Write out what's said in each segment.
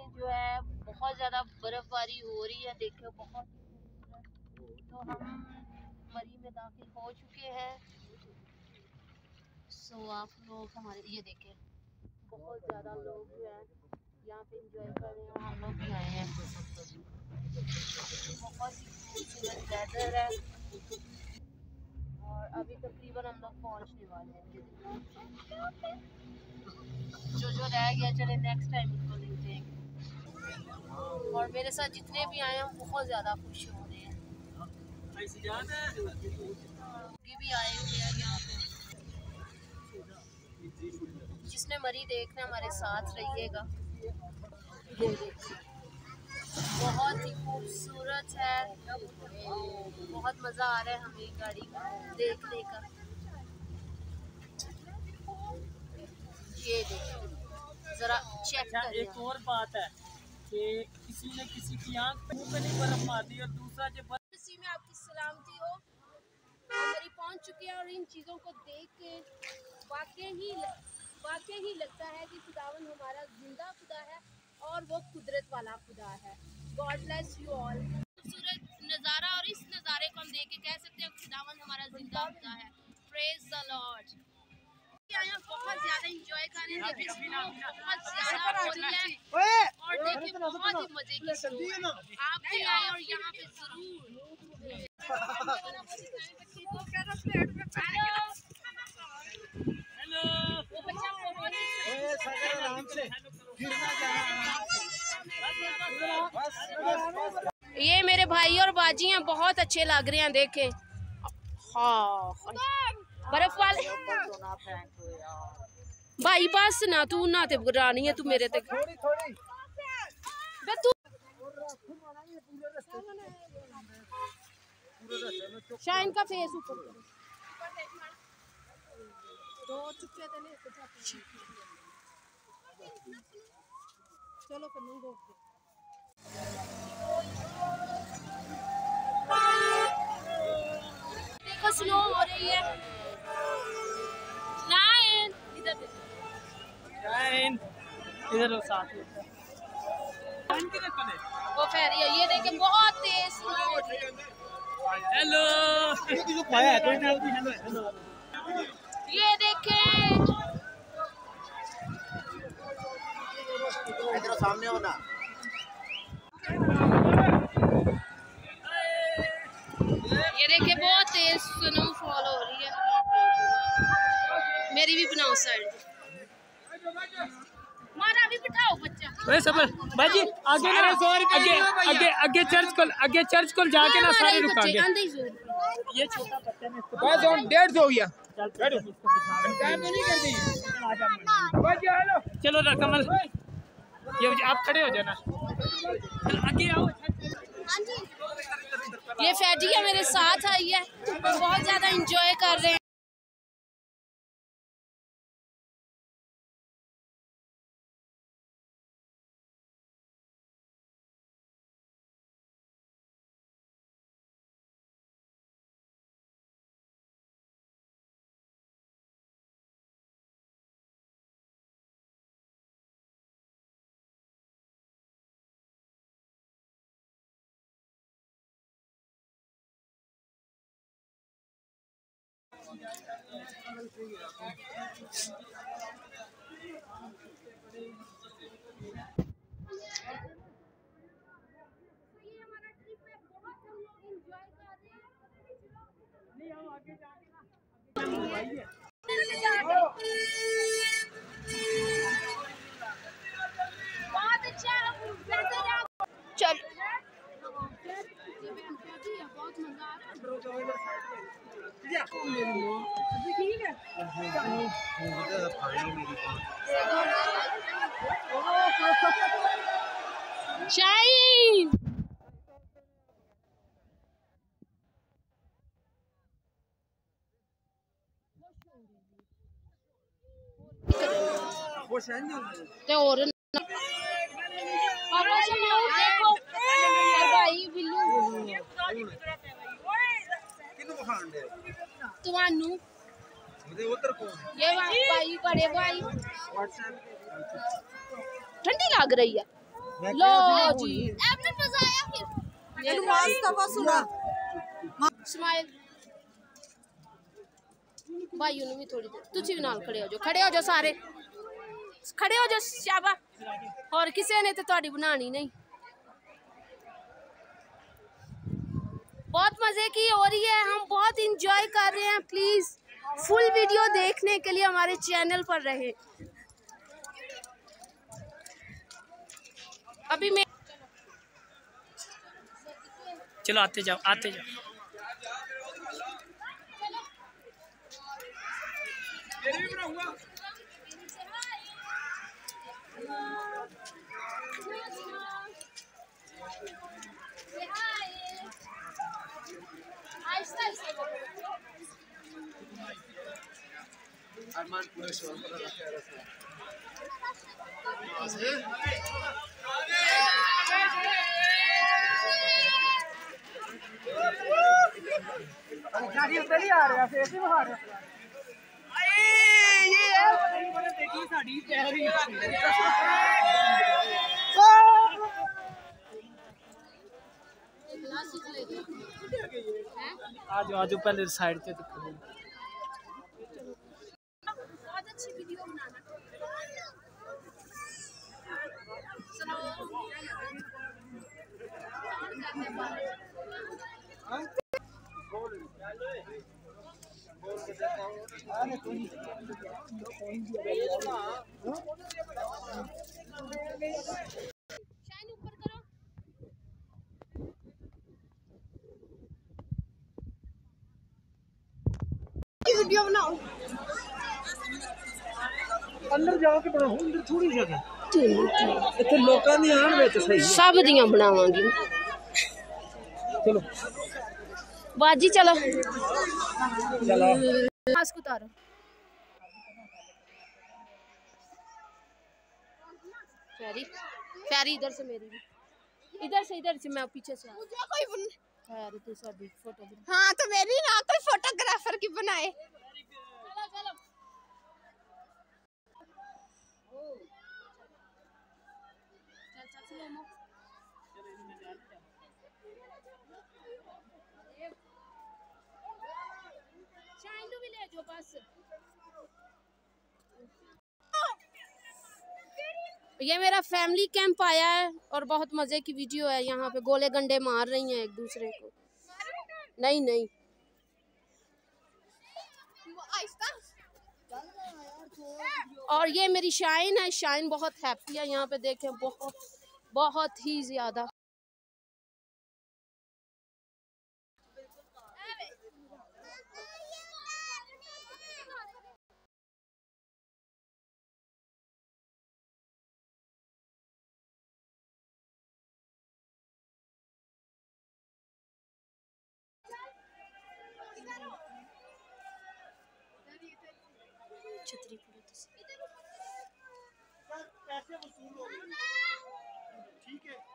देखें जो है बहुत ज़्यादा बर्फबारी हो रही है, देखें बहुत। तो हम मरी में दाखिल हो चुके हैं। सो आप लोग हमारे ये देखें बहुत ज़्यादा लोग जो हैं यहाँ पे इंजॉय कर रहे हैं, हम लोग भी आए हैं। बहुत ही खूबसूरत वेदर है और अभी तकरीबन हम लोग पहुँचने वाले हैं। जो रह गया चले नेक्स्ट टाइम उसको ले जाएंगे। और मेरे साथ जितने भी आए हैं बहुत ज़्यादा खुश हो रहे हैं। भी आए हुए हैं यहाँ पे। जिसने मरी देखना हमारे साथ रहिएगा। बहुत ही खूबसूरत है, बहुत मज़ा आ रहा है हमें गाड़ी देखने का। ये देखिए जरा चेक करिए। एक और बात है कि किसी ने किसी की आंख पे नहीं बर्फ मार दी और दूसरा जो इसी में आपकी सलामती हो। हमारी पहुंच चुकी है और इन चीज़ों को देख के वाकई ही लगता है कि खुदावन हमारा जिंदा खुदा है और वो कुदरत वाला खुदा है। God bless you all. खूबसूरत नज़ारा और इस नज़ारे को हम देख के कह सकते हैं खुदावन हमारा जिंदा खुदा है। Praise the Lord. यहाँ बहुत ज्यादा एंजॉय कर रहे हैं, बहुत ज्यादा हो रही है और देखिए बहुत ही मजे की शो है। आप भी आए और यहाँ पे जरूर। ये मेरे भाई और बाजी हैं, बहुत अच्छे लग रहे हैं। देखें हाँ बर्फ वाले भाई बस ना तू ना ते रानी है तू मेरे तक तू शाइन का फेस ऊपर दो चुपके थे नहीं चलो करूंगा। देखो स्नो हो रही है। इधर लो साथ वो फेरी है, ये देखिए बहुत तेज स्नो हो रही है। हेलो ये देखें इधर सामने हो ना। ये देखिए बहुत तेज स्नोफॉल हो रही है। मेरी भी बनाओ साइड मारा भी बिठाओ बच्चा। ओए सबर बाजी आगे ना आगे चर्च को जाके ना सारे रुकांगे। ये छोटा बच्चा ने बस 150 हो गया। चलो ना कमल ये आप खड़े हो जाना। आगे आओ। ये फैजी है मेरे साथ आई है, बहुत ज्यादा एंजॉय कर रहे हैं। बहुत अच्छा चल बहुत मजा आ रहा है। शाइन ते और देखो भाई बिल्लू तुहानू ये भाई बड़े भाई ठंडी लग रही है। लो जी आपने मजा आया फिर स्माइल भाई उन्हें भी थोड़ी देर तुझे भी नाल खड़े हो जाओ सारे खड़े हो जाओ शाबा और किसी ने तो ਤੁਹਾਡੀ बनानी नहीं बहुत मजे की हो रही है हम बहुत इंजॉय कर रहे हैं प्लीज फुल वीडियो देखने के लिए हमारे चैनल पर रहे अभी मैं चलो आते जाओ अरमान पूरे शोर पर रखे रहते हैं पहले आ रहा फिर से बाहर ये देखी साड़ी चेहरे आज पहले साइड पे दिखो बहुत अच्छी वीडियो बनाना शाइन ऊपर करो वीडियो बनाओ अंदर जाके बनाओ अंदर थोड़ी जगह इतने लोकां दी आन विच सही सब दियां बनावांगी चलो बाजी चलो मास्क उतारो फेरी इधर से मेरी इधर से मैं पीछे से मुझे कोई यार तू साडी फोटो हां तो मेरी ना कोई फोटोग्राफर की बनाए चलो चल शाइन भी ले जो बस ये मेरा फैमिली कैंप आया है और बहुत मजे की वीडियो है यहाँ पे गोले गंडे मार रही हैं एक दूसरे को नहीं और ये मेरी शाइन है शाइन बहुत हैप्पी है यहाँ पे देखें बहुत ही ज्यादा छतरी पैसे वसूल हो गए ठीक है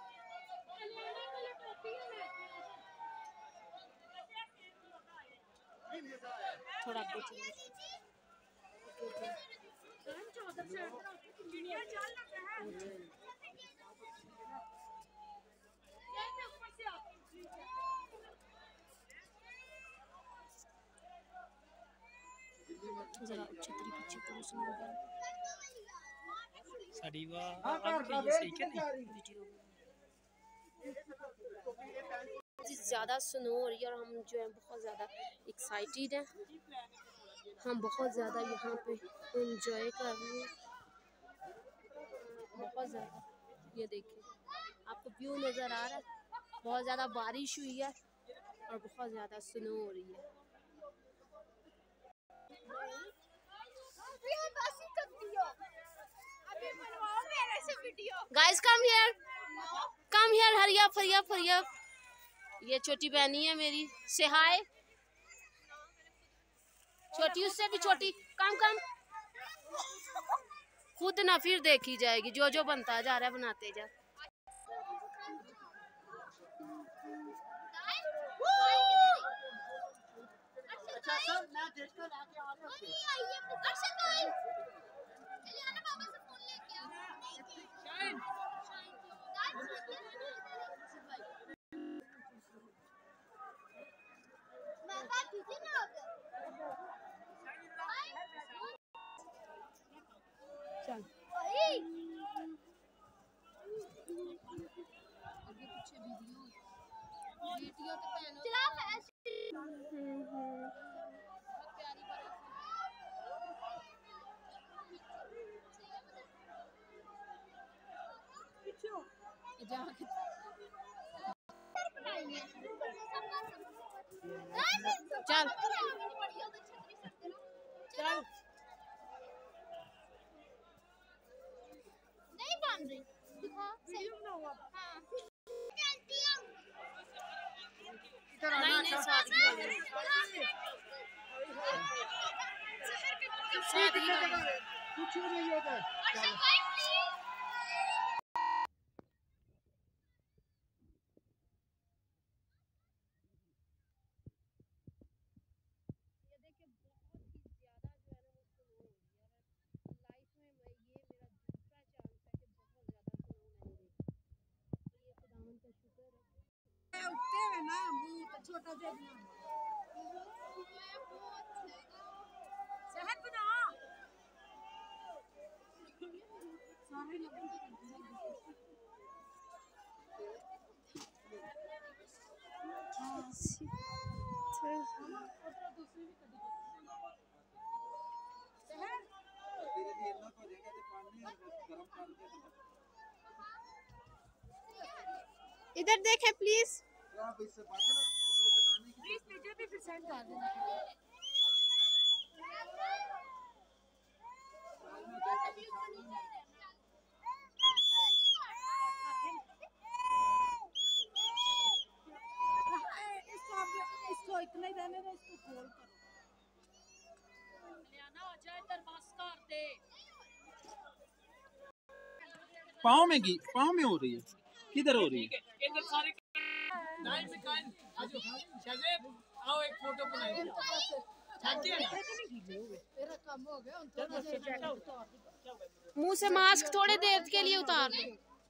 थोड़ा आगे चलिए जरा छतरी पीछे करो साड़ी वाह ये सही क्या नहीं ज़्यादा स्नो हो रही है और हम जो है बहुत ज़्यादा एक्साइटेड हैं हम बहुत ज़्यादा यहाँ पे एंजॉय कर रहे हैं बहुत ज़्यादा ये देखिए आपको व्यू नज़र आ रहा है बहुत ज़्यादा बारिश हुई है और बहुत ज़्यादा स्नो हो रही है guys come here hurry up ये छोटी बहनी है मेरी से हाय छोटी उससे भी छोटी कम खुद ना फिर देखी जाएगी जो बनता जा रहा है बनाते जा चल चल नहीं बन रही वीडियो बनाओ आप। हाँ नहीं नहीं शादी कुछ नहीं होता। छोटा दे शहर बना सारे इधर देखे प्लीज वीडियो भी फिर सेंड कर देना। इसको इतना ही रहने दो, इसको खोल करो लेना हो जाए इधर बस कर दे। पाँव में हो रही है, किधर हो रही है? इधर सारे लाइन में कान आजो शाहजेब आओ एक फोटो बनाइए। मेरा काम हो गया मुंह से मास्क थोड़ी देर के लिए उतार दो।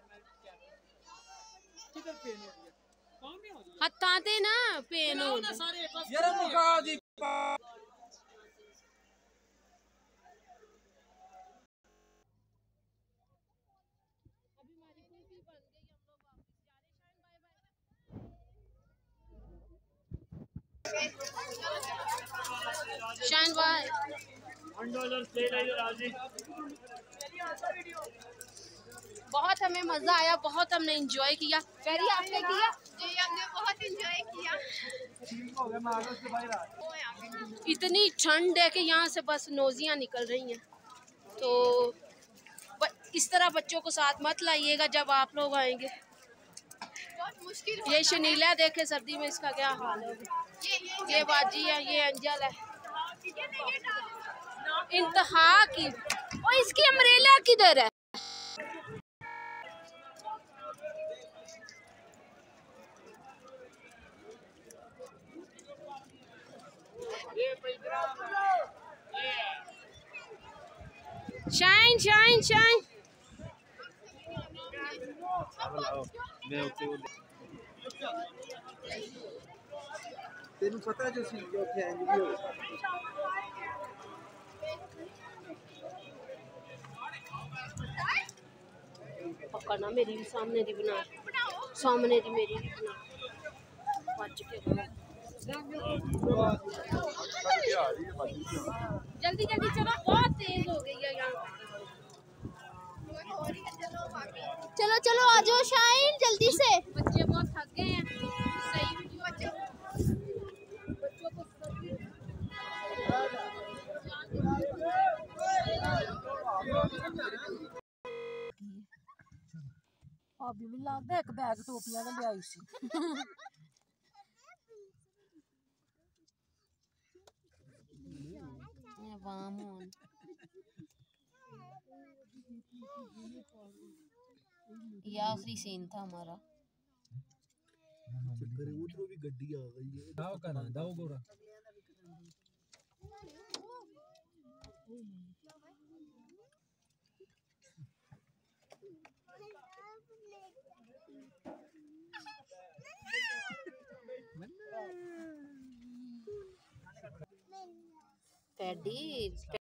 किधर पेन हो रही है? पाँव में हो रही है हत्ताते ना पेन हो ना सारे बस यार मुका दी शाइन भाई बहुत हमें मजा आया, बहुत हमने एंजॉय किया। फेरी आपने किया? जी हमने बहुत एंजॉय किया। इतनी ठंड है कि यहाँ से बस नोजियाँ निकल रही हैं। तो इस तरह बच्चों को साथ मत लाइएगा जब आप लोग आएंगे। बहुत मुश्किल ये शनीला देखे सर्दी में इसका क्या हाल है। ये बाजी है, ये अंजल है, इंतहा की। और इसकी अम्ब्रेला किधर है? शाइन शाइन शाइन तेनू पता जो सी जो थे वीडियो पकड़ना मेरी भी सामने दी बना, सामने दी मेरी भी बना। बच के जल्दी जल्दी चलो, बहुत तेज हो गई है यहाँ। चलो चलो आ जाओ शाइन जल्दी से। बच्चे बहुत थक गए हैं। सही बच्चों को अभी भी लगता है एक बैग टोपियां का ले आई सी। ये आखिरी सीन था हमारा। उधरों भी गड्डी आ गई है। दाव करना दाव गोरा पैडी